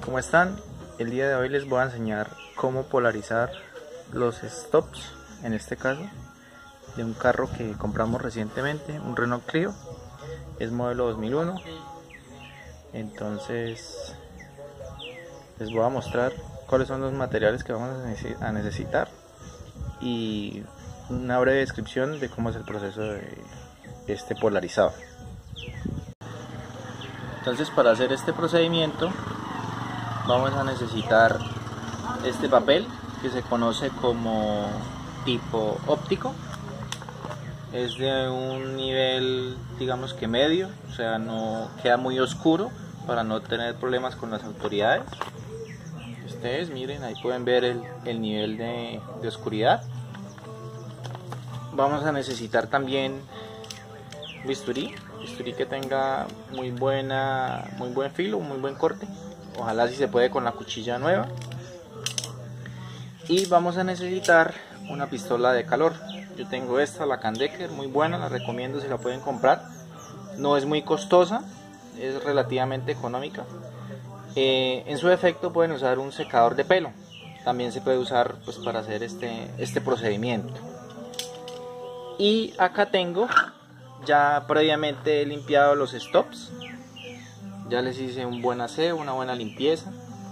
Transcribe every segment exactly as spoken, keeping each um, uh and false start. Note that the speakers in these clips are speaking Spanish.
¿Cómo están? El día de hoy les voy a enseñar cómo polarizar los stops, en este caso de un carro que compramos recientemente, un Renault Clio, es modelo dos mil uno. Entonces les voy a mostrar cuáles son los materiales que vamos a necesitar y una breve descripción de cómo es el proceso de este polarizado. Entonces, para hacer este procedimiento vamos a necesitar este papel que se conoce como tipo óptico. Es de un nivel, digamos que medio, o sea, no queda muy oscuro para no tener problemas con las autoridades. Ustedes miren, ahí pueden ver el, el nivel de, de oscuridad. Vamos a necesitar también bisturí, bisturí que tenga muy buena, muy buen filo, muy buen corte. Ojalá si se puede con la cuchilla nueva. Y vamos a necesitar una pistola de calor. Yo tengo esta, la Candecker, muy buena, la recomiendo si la pueden comprar. No es muy costosa, es relativamente económica. Eh, en su defecto pueden usar un secador de pelo. También se puede usar pues para hacer este, este procedimiento. Y acá tengo ya previamente limpiado los stops. Ya les hice un buen aseo, una buena limpieza.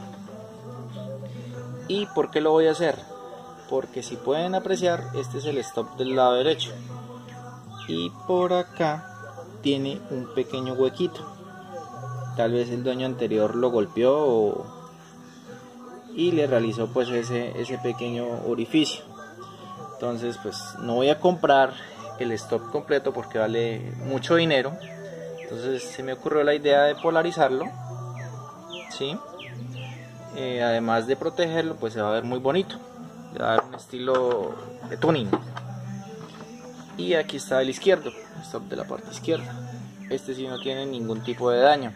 ¿Y por qué lo voy a hacer? Porque si pueden apreciar, este es el stop del lado derecho. Y por acá tiene un pequeño huequito. Tal vez el dueño anterior lo golpeó o... y le realizó pues ese, ese pequeño orificio. Entonces pues no voy a comprar el stop completo porque vale mucho dinero. Entonces se me ocurrió la idea de polarizarlo, ¿sí? Eh, además de protegerlo, pues se va a ver muy bonito, le va a dar un estilo de tuning. Y aquí está el izquierdo, el stop de la parte izquierda. Este sí no tiene ningún tipo de daño.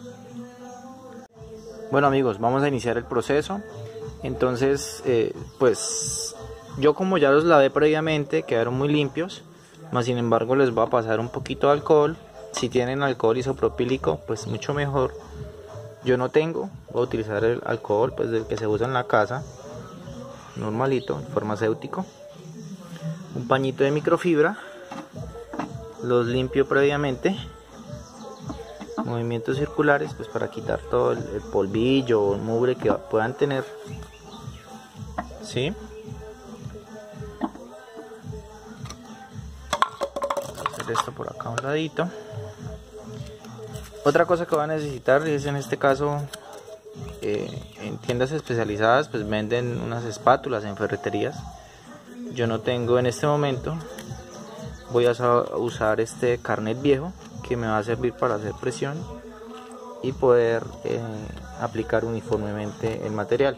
Bueno amigos, vamos a iniciar el proceso. Entonces eh, pues yo, como ya los lavé previamente, quedaron muy limpios. Más sin embargo les voy a pasar un poquito de alcohol. Si tienen alcohol isopropílico, pues mucho mejor. Yo no tengo, voy a utilizar el alcohol pues del que se usa en la casa, normalito, farmacéutico. Un pañito de microfibra, los limpio previamente, movimientos circulares pues para quitar todo el, el polvillo o el mugre que puedan tener, ¿sí? Hacer esto por acá a un ladito. Otra cosa que van a necesitar es, en este caso, eh, en tiendas especializadas pues venden unas espátulas en ferreterías. Yo no tengo en este momento. Voy a usar este carnet viejo que me va a servir para hacer presión y poder eh, aplicar uniformemente el material.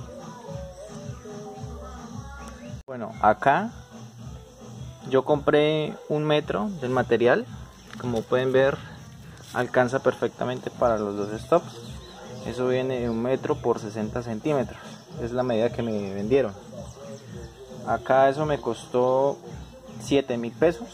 Bueno, acá yo compré un metro del material. Como pueden ver, alcanza perfectamente para los dos stops. Eso viene de un metro por sesenta centímetros. Es la medida que me vendieron. Acá eso me costó siete mil pesos,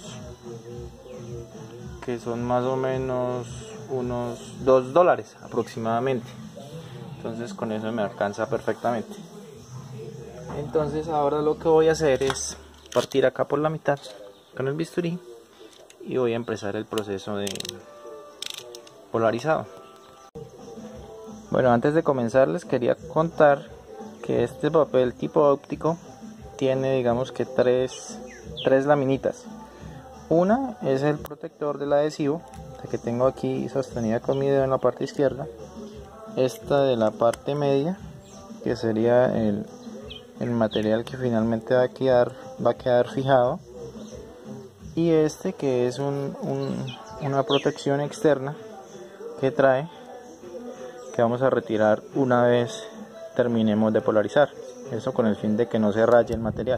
que son más o menos unos dos dólares aproximadamente. Entonces con eso me alcanza perfectamente. Entonces ahora lo que voy a hacer es partir acá por la mitad con el bisturí y voy a empezar el proceso de polarizado. Bueno, antes de comenzar les quería contar que este papel tipo óptico tiene, digamos que tres, tres laminitas. Una es el protector del adhesivo, la que tengo aquí sostenida con mi dedo en la parte izquierda. Esta de la parte media, que sería el, el material que finalmente va a quedar, va a quedar fijado. Y este que es un, un, una protección externa que trae, que vamos a retirar una vez terminemos de polarizar. Eso con el fin de que no se raye el material.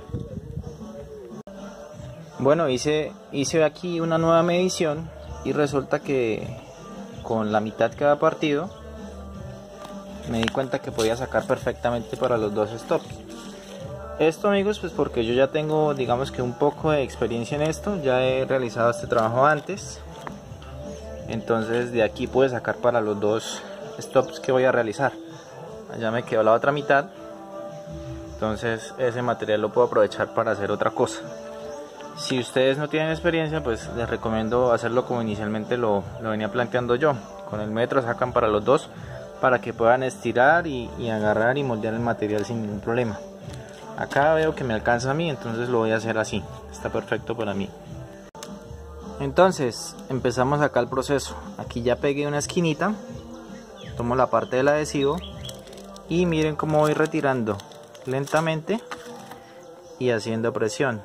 Bueno, hice, hice aquí una nueva medición y resulta que con la mitad que va partido me di cuenta que podía sacar perfectamente para los dos stops. Esto, amigos, pues porque yo ya tengo, digamos que un poco de experiencia en esto, ya he realizado este trabajo antes. Entonces de aquí puedo sacar para los dos stops que voy a realizar. allá me quedó la otra mitad, entonces ese material lo puedo aprovechar para hacer otra cosa. Si ustedes no tienen experiencia, pues les recomiendo hacerlo como inicialmente lo, lo venía planteando yo. Con el metro sacan para los dos, para que puedan estirar y, y agarrar y moldear el material sin ningún problema. Acá veo que me alcanza a mí, entonces lo voy a hacer así, está perfecto para mí. Entonces empezamos acá el proceso. Aquí ya pegué una esquinita, tomo la parte del adhesivo y miren cómo voy retirando lentamente y haciendo presión.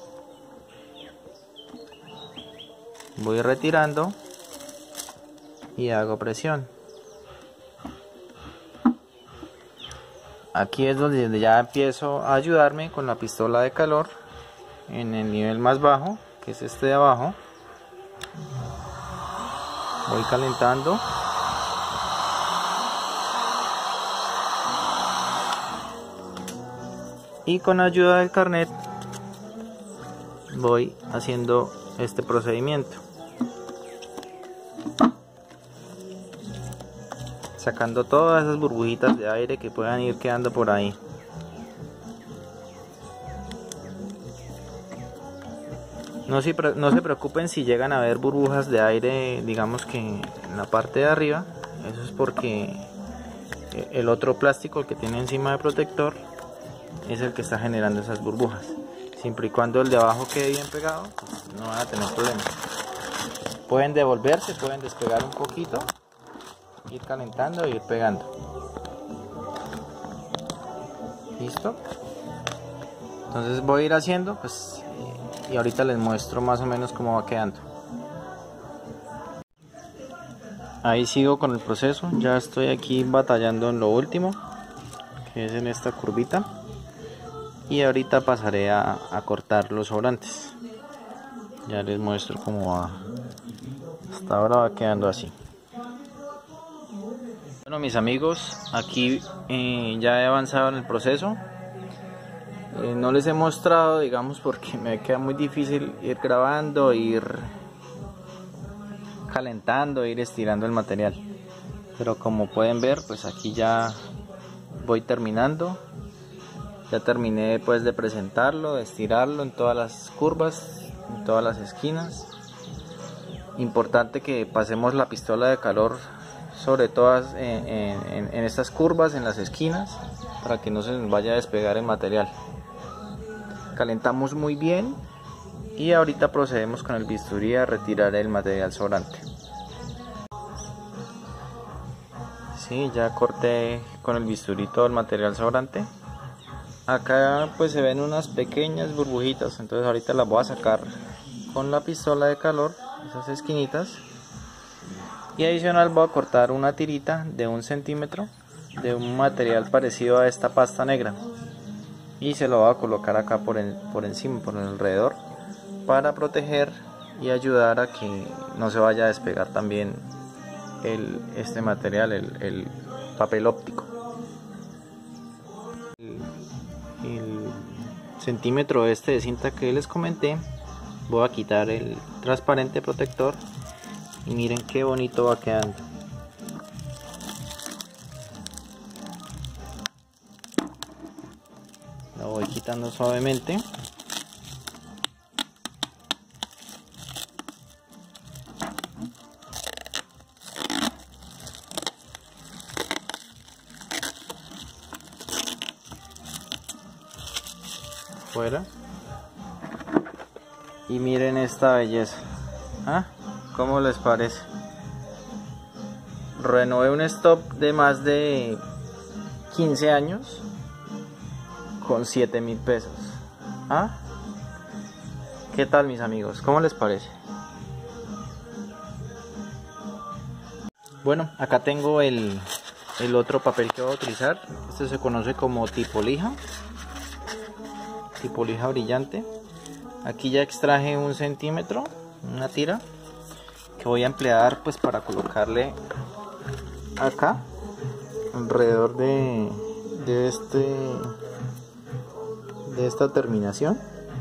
Voy retirando y hago presión. Aquí es donde ya empiezo a ayudarme con la pistola de calor en el nivel más bajo, que es este de abajo. Voy calentando. Y con ayuda del carnet voy haciendo este procedimiento, sacando todas esas burbujitas de aire que puedan ir quedando por ahí. No se, no se preocupen si llegan a ver burbujas de aire, digamos que en la parte de arriba. Eso es porque el otro plástico, el que tiene encima de protector, es el que está generando esas burbujas. Siempre y cuando el de abajo quede bien pegado, pues no van a tener problemas. Pueden devolverse, pueden despegar un poquito, ir calentando e ir pegando. ¿Listo? Entonces voy a ir haciendo, pues, y ahorita les muestro más o menos cómo va quedando. Ahí sigo con el proceso, ya estoy aquí batallando en lo último, que es en esta curvita. Y ahorita pasaré a, a cortar los sobrantes. Ya les muestro cómo va. Hasta ahora va quedando así. Bueno, mis amigos, aquí eh, ya he avanzado en el proceso. Eh, no les he mostrado, digamos, porque me queda muy difícil ir grabando, ir calentando, ir estirando el material. Pero como pueden ver, pues aquí ya voy terminando. Ya terminé pues de presentarlo, de estirarlo en todas las curvas, en todas las esquinas. Importante que pasemos la pistola de calor sobre todas en, en, en estas curvas, en las esquinas, para que no se nos vaya a despegar el material. Calentamos muy bien y ahorita procedemos con el bisturí a retirar el material sobrante. Sí, ya corté con el bisturí todo el material sobrante. Acá pues se ven unas pequeñas burbujitas, entonces ahorita las voy a sacar con la pistola de calor, esas esquinitas. Y adicional voy a cortar una tirita de un centímetro de un material parecido a esta pasta negra. Y se lo voy a colocar acá por, en, por encima, por el alrededor, para proteger y ayudar a que no se vaya a despegar también el, este material, el, el papel óptico. El centímetro este de cinta que les comenté, voy a quitar el transparente protector y miren qué bonito va quedando. Lo voy quitando suavemente. Fuera. Y miren esta belleza. ¿Ah? ¿Cómo les parece? Renové un stop de más de quince años con siete mil pesos. ¿Ah? ¿Qué tal, mis amigos? ¿Cómo les parece? Bueno, acá tengo el, el otro papel que voy a utilizar. Este se conoce como tipo lija. Tipo lija brillante. Aquí ya extraje un centímetro, una tira que voy a emplear pues para colocarle acá alrededor de, de este de esta terminación.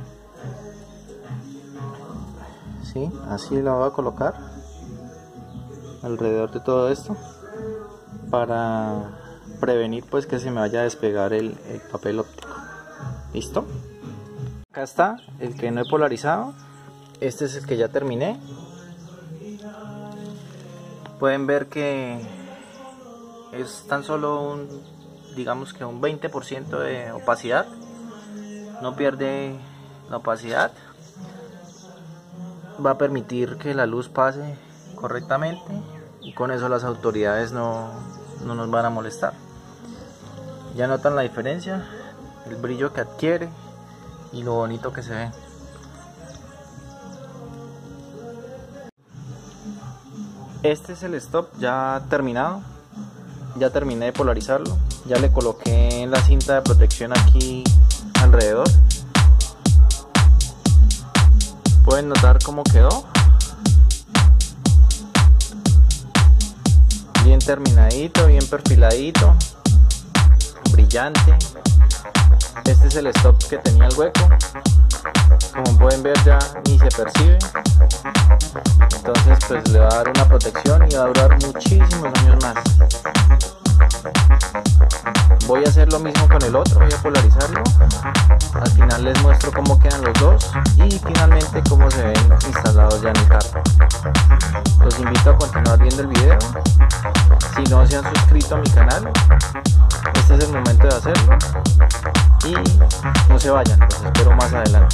Sí, así la voy a colocar alrededor de todo esto para prevenir pues que se me vaya a despegar el, el papel óptico. ¿Listo? Acá está el que no he polarizado. Este es el que ya terminé. Pueden ver que es tan solo un, digamos que un veinte por ciento de opacidad. No pierde la opacidad. Va a permitir que la luz pase correctamente y con eso las autoridades no, no nos van a molestar. Ya notan la diferencia, el brillo que adquiere y lo bonito que se ve. Este es el stop ya terminado. Ya terminé de polarizarlo. Ya le coloqué la cinta de protección aquí alrededor. Pueden notar cómo quedó. Bien terminadito, bien perfiladito, brillante. Este es el stop que tenía el hueco. Como pueden ver ya ni se percibe. Entonces pues le va a dar una protección y va a durar muchísimos años más. Voy a hacer lo mismo con el otro, voy a polarizarlo. Al final les muestro cómo quedan los dos y finalmente cómo se ven instalados ya en el carro. Los invito a continuar viendo el video. Si no se han suscrito a mi canal, este es el momento de hacerlo. Y no se vayan, los espero más adelante.